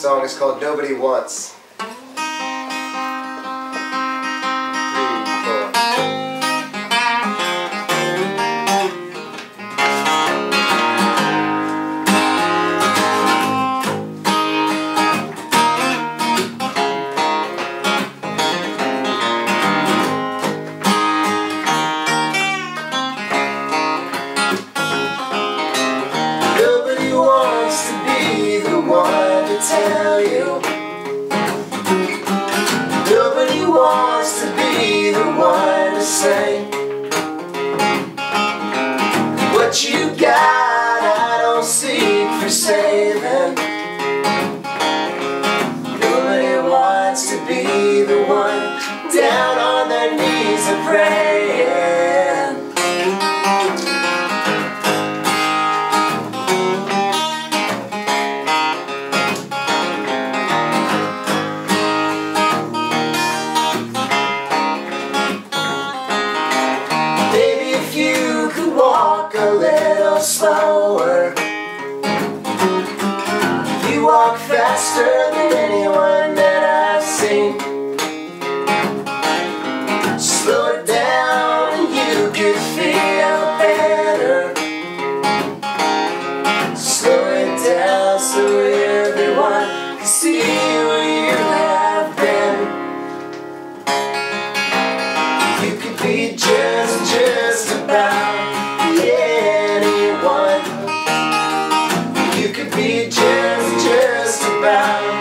song is called Nobody Wants. Nobody wants to be the one to tell you. Nobody wants to be the one to say what you got, I don't seek for saving. Nobody wants to be the one down on their knees and praying. You could walk a little slower. You walk faster than anyone that I've seen. Slow it down and you could feel better. Slow it down so everyone can see where you have been. You could be just about anyone. You could be just about